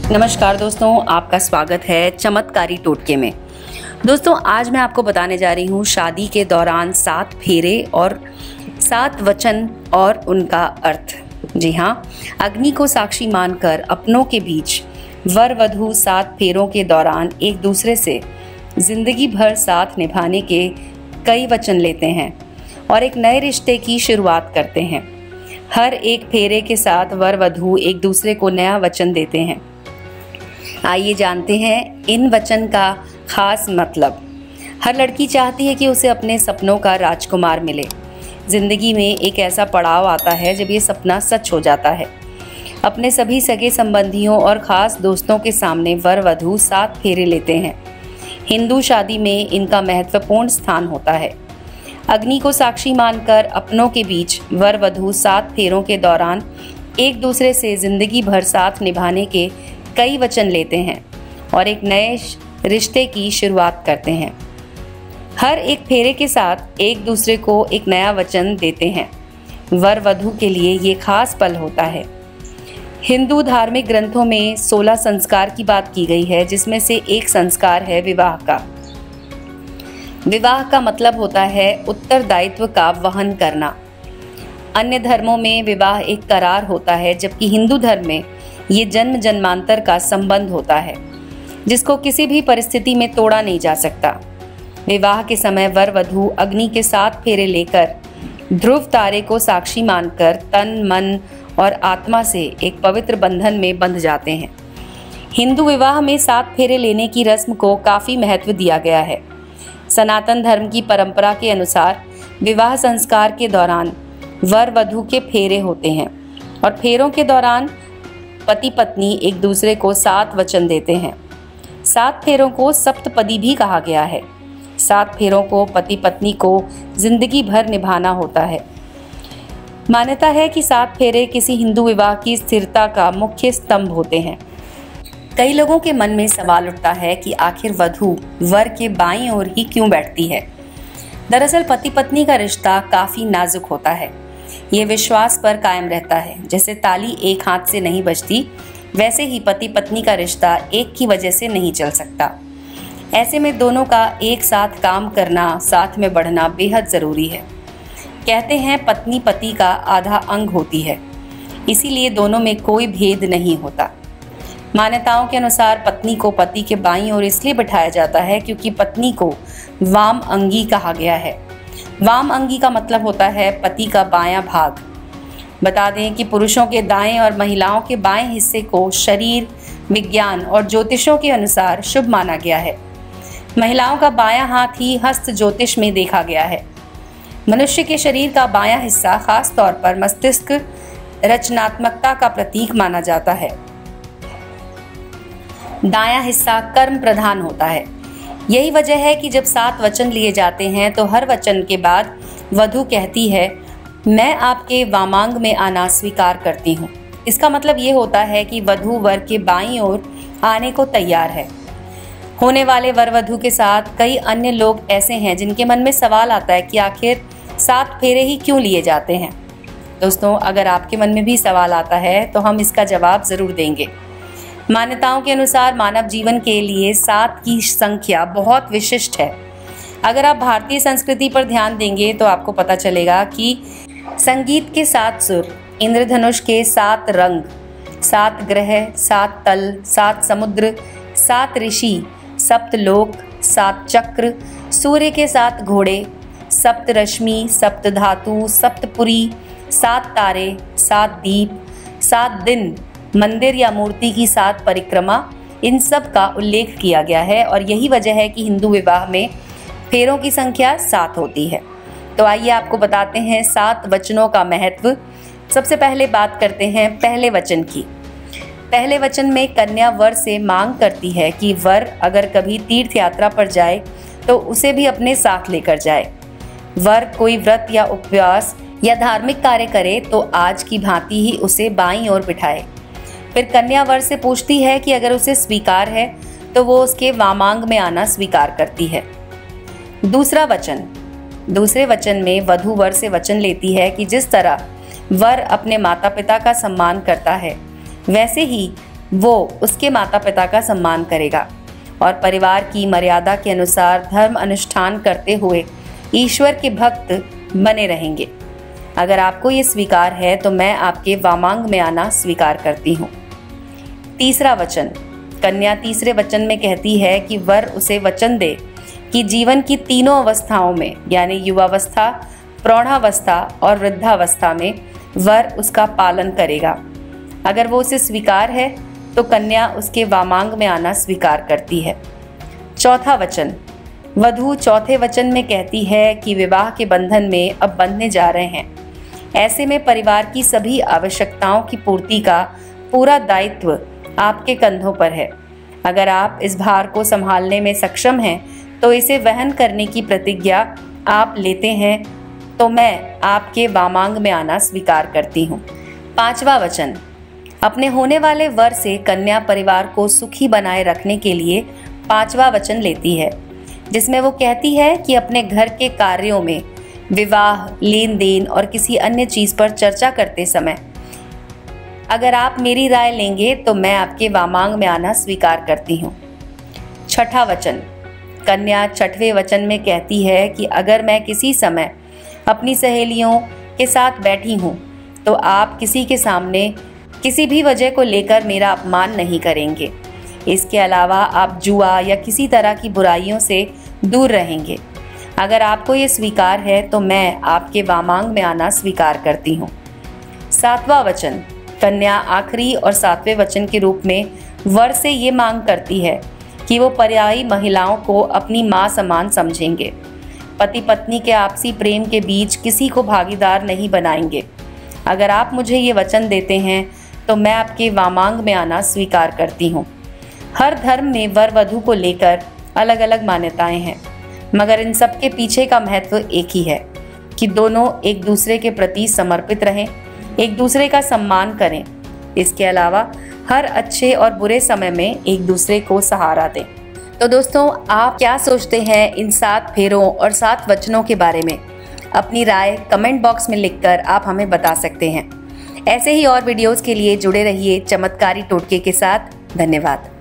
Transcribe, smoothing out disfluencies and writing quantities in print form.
नमस्कार दोस्तों, आपका स्वागत है चमत्कारी टोटके में। दोस्तों, आज मैं आपको बताने जा रही हूँ शादी के दौरान 7 फेरे और 7 वचन और उनका अर्थ। जी हाँ, अग्नि को साक्षी मानकर अपनों के बीच वर वधू 7 फेरों के दौरान एक दूसरे से जिंदगी भर साथ निभाने के कई वचन लेते हैं और एक नए रिश्ते की शुरुआत करते हैं। हर एक फेरे के साथ वर वधू एक दूसरे को नया वचन देते हैं। आइए जानते हैं इन वचन का खास मतलब। हर लड़की चाहती है कि उसे अपने सपनों का राजकुमार मिले। जिंदगी में एक ऐसा पड़ाव आता है जब ये सपना सच हो जाता है। अपने सभी सगे संबंधियों और खास दोस्तों के सामने वर वधू 7 फेरे लेते हैं। हिंदू शादी में इनका महत्वपूर्ण स्थान होता है। अग्नि को साक्षी मानकर अपनों के बीच वर वधू 7 फेरों के दौरान एक दूसरे से जिंदगी भर साथ निभाने के कई वचन लेते हैं और एक नए रिश्ते की शुरुआत करते हैं। हर एक फेरे के साथ एक दूसरे को एक नया वचन देते हैं। वर वधू के लिए ये खास पल होता है। हिंदू धार्मिक ग्रंथों में 16 संस्कार की बात की गई है, जिसमें से एक संस्कार है विवाह का। विवाह का मतलब होता है उत्तरदायित्व का वहन करना। अन्य धर्मों में विवाह एक करार होता है, जबकि हिंदू धर्म में ये जन्म जन्मांतर का संबंध होता है, जिसको किसी भी परिस्थिति में तोड़ा नहीं जा सकता। विवाह के समय वर वधू अग्नि के 7 फेरे लेकर ध्रुव तारे को साक्षी मानकर तन मन और आत्मा से एक पवित्र बंधन में बंध जाते हैं। हिंदू विवाह में 7 फेरे लेने की रस्म को काफी महत्व दिया गया है। सनातन धर्म की परंपरा के अनुसार विवाह संस्कार के दौरान वर वधू के फेरे होते हैं और फेरों के दौरान पति पत्नी एक दूसरे को 7 वचन देते हैं। 7 फेरों को सप्तपदी भी कहा गया है। 7 फेरों को पति पत्नी को जिंदगी भर निभाना होता है। मान्यता है कि 7 फेरे किसी हिंदू विवाह की स्थिरता का मुख्य स्तंभ होते हैं। कई लोगों के मन में सवाल उठता है कि आखिर वधू वर के बाईं ओर ही क्यों बैठती है। दरअसल पति पत्नी का रिश्ता काफी नाजुक होता है। ये विश्वास पर कायम रहता है। जैसे ताली एक हाथ से नहीं बजती, वैसे ही पति पत्नी का रिश्ता एक की वजह से नहीं चल सकता। ऐसे में दोनों का एक साथ काम करना, साथ में बढ़ना बेहद जरूरी है। कहते हैं पत्नी पति का आधा अंग होती है, इसीलिए दोनों में कोई भेद नहीं होता। मान्यताओं के अनुसार पत्नी को पति के बाईं ओर इसलिए बिठाया जाता है क्योंकि पत्नी को वाम अंगी कहा गया है। वाम अंगी का मतलब होता है पति का बायां भाग। बता दें कि पुरुषों के दाएं और महिलाओं के बाएं हिस्से को शरीर विज्ञान और ज्योतिषों के अनुसार शुभ माना गया है। महिलाओं का बायां हाथ ही हस्त ज्योतिष में देखा गया है। मनुष्य के शरीर का बायां हिस्सा खास तौर पर मस्तिष्क रचनात्मकता का प्रतीक माना जाता है। दायां हिस्सा कर्म प्रधान होता है। यही वजह है कि जब 7 वचन लिए जाते हैं तो हर वचन के बाद वधू कहती है, मैं आपके वामांग में आना स्वीकार करती हूँ। इसका मतलब ये होता है कि वधू वर के बाईं ओर आने को तैयार है। होने वाले वर वधू के साथ कई अन्य लोग ऐसे हैं जिनके मन में सवाल आता है कि आखिर 7 फेरे ही क्यों लिए जाते हैं। दोस्तों, अगर आपके मन में भी सवाल आता है तो हम इसका जवाब जरूर देंगे। मान्यताओं के अनुसार मानव जीवन के लिए 7 की संख्या बहुत विशिष्ट है। अगर आप भारतीय संस्कृति पर ध्यान देंगे तो आपको पता चलेगा कि संगीत के 7 सुर, इंद्रधनुष के 7 रंग, 7 ग्रह, 7 तल, 7 समुद्र, 7 ऋषि, 7 लोक, 7 चक्र, सूर्य के 7 घोड़े, 7 रश्मि, 7 धातु, 7 पुरी, 7 तारे, 7 दीप, 7 दिन, मंदिर या मूर्ति की 7 परिक्रमा, इन सब का उल्लेख किया गया है और यही वजह है कि हिंदू विवाह में फेरों की संख्या 7 होती है। तो आइए आपको बताते हैं 7 वचनों का महत्व। सबसे पहले बात करते हैं पहले वचन की। पहले वचन में कन्या वर से मांग करती है कि वर अगर कभी तीर्थ यात्रा पर जाए तो उसे भी अपने साथ लेकर जाए। वर कोई व्रत या उपवास या धार्मिक कार्य करे तो आज की भांति ही उसे बाईं ओर बिठाए। फिर कन्या वर से पूछती है कि अगर उसे स्वीकार है तो वो उसके वामांग में आना स्वीकार करती है। दूसरा वचन। दूसरे वचन में वधू वर से वचन लेती है कि जिस तरह वर अपने माता पिता का सम्मान करता है, वैसे ही वो उसके माता पिता का सम्मान करेगा और परिवार की मर्यादा के अनुसार धर्म अनुष्ठान करते हुए ईश्वर के भक्त बने रहेंगे। अगर आपको ये स्वीकार है तो मैं आपके वामांग में आना स्वीकार करती हूँ। तीसरा वचन। कन्या तीसरे वचन में कहती है कि वर उसे वचन दे कि जीवन की तीनों अवस्थाओं में यानी युवावस्था, प्रौढ़ावस्था और वृद्धावस्था में वर उसका पालन करेगा। अगर वो उसे स्वीकार है तो कन्या उसके वामांग में आना स्वीकार करती है। चौथा वचन। वधू चौथे वचन में कहती है कि विवाह के बंधन में अब बंधने जा रहे हैं। ऐसे में परिवार की सभी आवश्यकताओं की पूर्ति का पूरा दायित्व आपके कंधों पर है। अगर आप इस भार को संभालने में सक्षम हैं तो इसे वहन करने की प्रतिज्ञा आप लेते हैं तो मैं आपके वामांग में आना स्वीकार करती हूँ। पांचवा वचन। अपने होने वाले वर से कन्या परिवार को सुखी बनाए रखने के लिए पांचवा वचन लेती है, जिसमें वो कहती है कि अपने घर के कार्यों में विवाह, लेन देन और किसी अन्य चीज पर चर्चा करते समय अगर आप मेरी राय लेंगे तो मैं आपके वामांग में आना स्वीकार करती हूँ। छठा वचन। कन्या छठवें वचन में कहती है कि अगर मैं किसी समय अपनी सहेलियों के साथ बैठी हूँ तो आप किसी के सामने किसी भी वजह को लेकर मेरा अपमान नहीं करेंगे। इसके अलावा आप जुआ या किसी तरह की बुराइयों से दूर रहेंगे। अगर आपको ये स्वीकार है तो मैं आपके वामांग में आना स्वीकार करती हूँ। सातवां वचन। कन्या आखिरी और सातवें वचन के रूप में वर से ये मांग करती है कि वो पर्यायी महिलाओं को अपनी माँ समान समझेंगे। पति पत्नी के आपसी प्रेम के बीच किसी को भागीदार नहीं बनाएंगे। अगर आप मुझे ये वचन देते हैं तो मैं आपके वामांग में आना स्वीकार करती हूँ। हर धर्म में वर वधू को लेकर अलग अलग मान्यताएं हैं, मगर इन सब के पीछे का महत्व एक ही है कि दोनों एक दूसरे के प्रति समर्पित रहें, एक दूसरे का सम्मान करें। इसके अलावा हर अच्छे और बुरे समय में एक दूसरे को सहारा दें। तो दोस्तों, आप क्या सोचते हैं इन 7 फेरों और 7 वचनों के बारे में? अपनी राय कमेंट बॉक्स में लिखकर आप हमें बता सकते हैं। ऐसे ही और वीडियोस के लिए जुड़े रहिए चमत्कारी टोटके के साथ। धन्यवाद।